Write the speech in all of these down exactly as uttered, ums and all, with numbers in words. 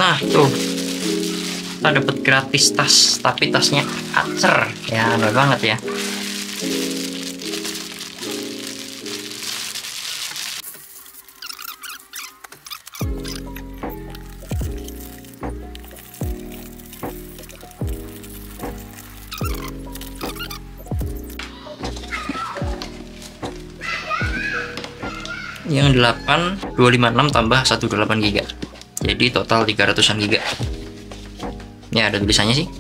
Nah tuh, kita dapat gratis tas, tapi tasnya Acer ya, aneh banget ya. Yang delapan dua lima enam tambah seratus dua puluh delapan giga, jadi total tiga ratusan giga. Ya ada tulisannya sih,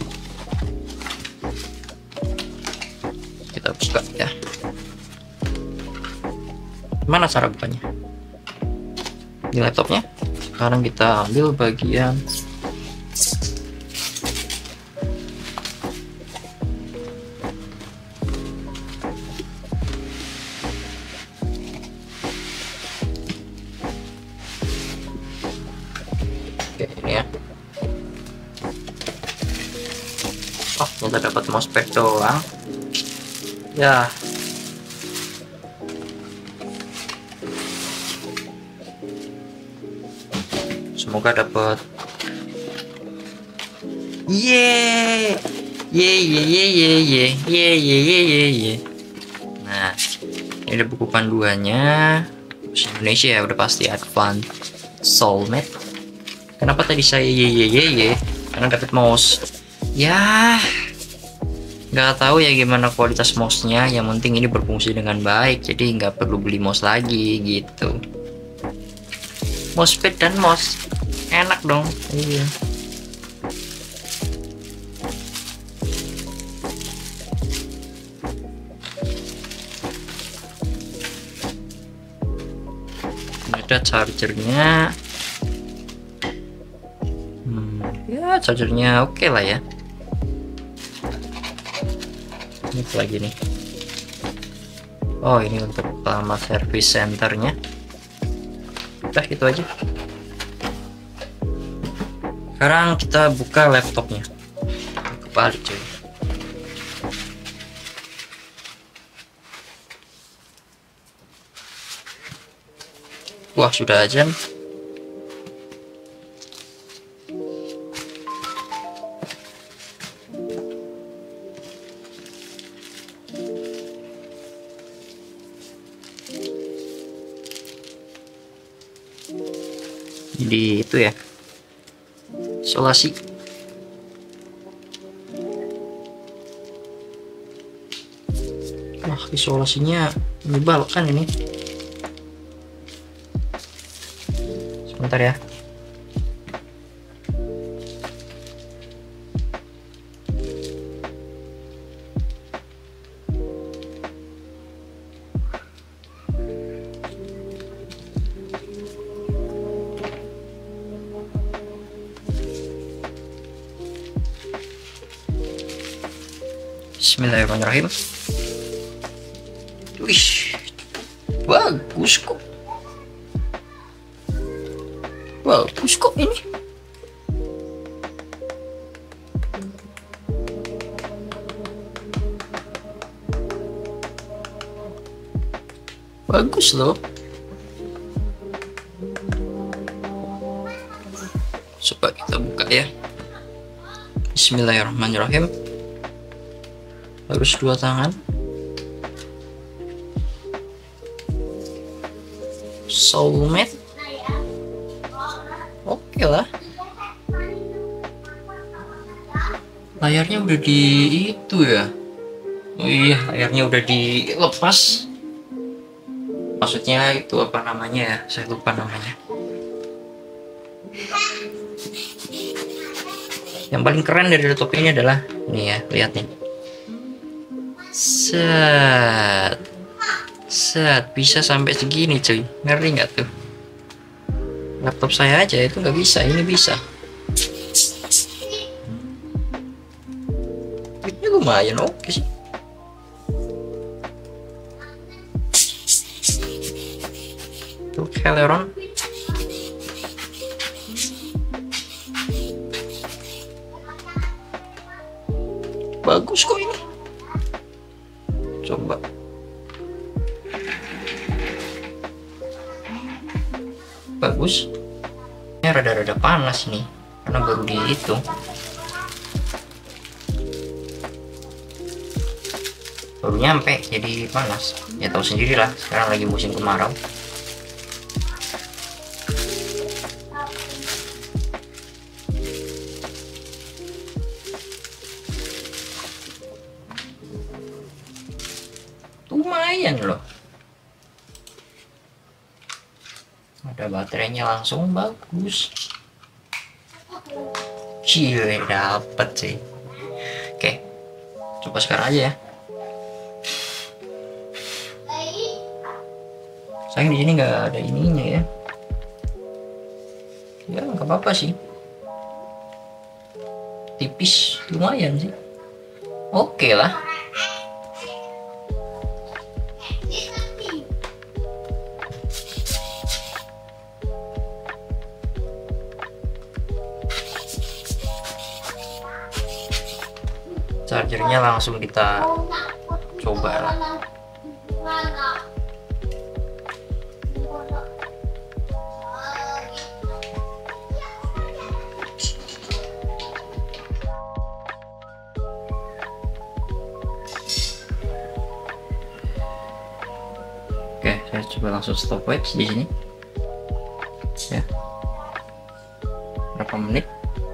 kita buka ya. Mana cara bukanya di laptopnya? Sekarang kita ambil bagian ini ya. Oh, kita dapat mousepad doang ya. Semoga dapat. Ye ye ye ye ye ye ye ye ye ye ye. Nah, ini ada buku panduannya bahasa Indonesia ya, udah pasti Advanced Soulmate. Kenapa tadi saya ye ye ye ye? Karena dapat mouse. Ya, nggak tahu ya gimana kualitas mouse-nya. Yang penting ini berfungsi dengan baik, jadi nggak perlu beli mouse lagi gitu. Mousepad dan mouse enak dong. Iya. Ada chargernya. Ya chargernya oke okay lah ya. Ini apa lagi nih? Oh ini untuk lama service centernya. Udah gitu aja. Sekarang kita buka laptopnya. Kebalik cuy. Wah sudah aja. Jadi itu ya, isolasi. Wah isolasinya menyebalkan ini. Sebentar ya. Bismillahirrahmanirrahim. Wih, bagus kok. Bagus kok ini. Bagus loh. Coba kita buka ya. Bismillahirrahmanirrahim. Harus dua tangan. Soulmate. Oke lah. Layarnya udah di itu ya. Oh iya, layarnya udah dilepas. Maksudnya itu apa namanya ya? Saya lupa namanya. Yang paling keren dari laptop ini adalah ini ya, lihat nih. Set, set bisa sampai segini cuy, ngeri nggak tuh? Laptop saya aja itu nggak bisa, ini bisa. Ini lumayan oke sih. Tuh Celeron. Bagus kok ini. Coba. Bagus. ini rada-rada panas nih karena baru dihitung. Baru nyampe jadi panas. Ya tahu sendirilah, sekarang lagi musim kemarau. Lumayan loh, ada baterainya langsung bagus. Cile dapet sih. Oke, coba sekarang aja ya. Sayang di sini nggak ada ininya ya. Ya nggak apa-apa sih. Tipis, lumayan sih. Oke lah. Chargernya langsung kita coba lah. Oke, saya coba langsung stopwatch di sini. Ya. Berapa menit?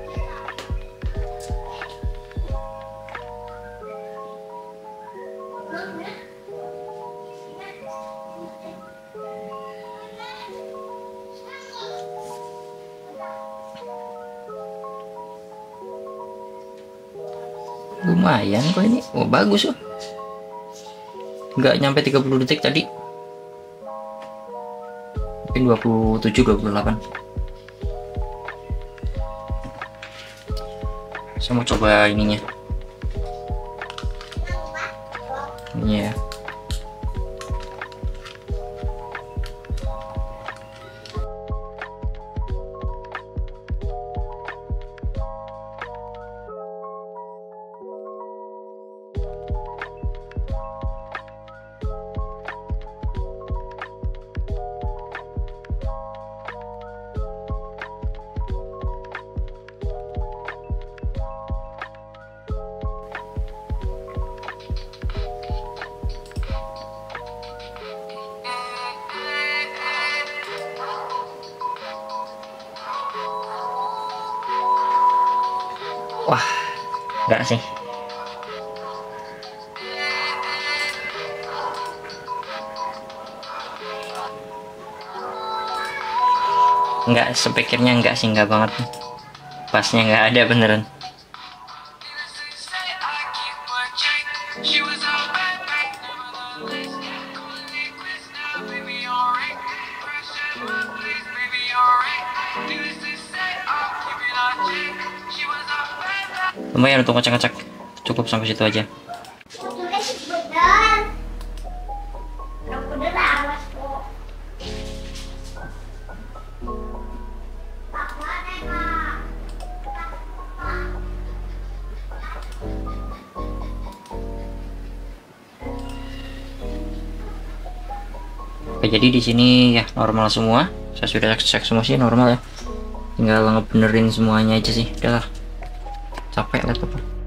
Lumayan kok ini. Oh, bagus loh. Nggak nyampe tiga puluh detik tadi. Mungkin dua puluh tujuh dua puluh delapan. Saya mau coba ininya. Ini ya. Wah, enggak sih. Enggak, sepikirnya enggak sih, enggak banget. Pasnya enggak ada beneran. Lumayan untuk ngecek-ngecek. Cukup sampai situ aja. Oke, jadi di sini ya normal semua. Saya sudah cek semua sih normal ya. Tinggal ngebenerin semuanya aja sih. Udahlah. Capek laptopnya.